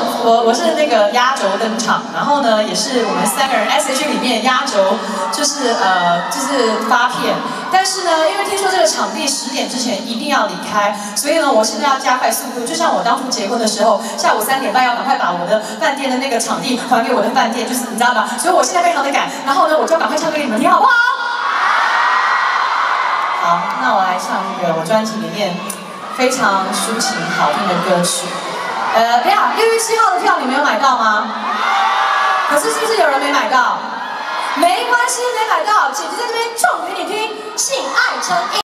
我是那个压轴登场，然后呢，也是我们3个人 SH 里面压轴，就是发片。但是呢，因为听说这个场地10点之前一定要离开，所以呢，我现在要加快速度。就像我当初结婚的时候，下午3点半要赶快把我的饭店的那个场地还给我的饭店，就是你知道吗？所以我现在非常的赶，然后呢，我就要赶快唱歌给你们听，好不好？好，那我来唱一个我专辑里面非常抒情好听的歌曲。等一下，6月7号的票你们有买到吗？可是是不是有人没买到？没关系，没买到，姐姐在这边唱给你听，性爱成瘾。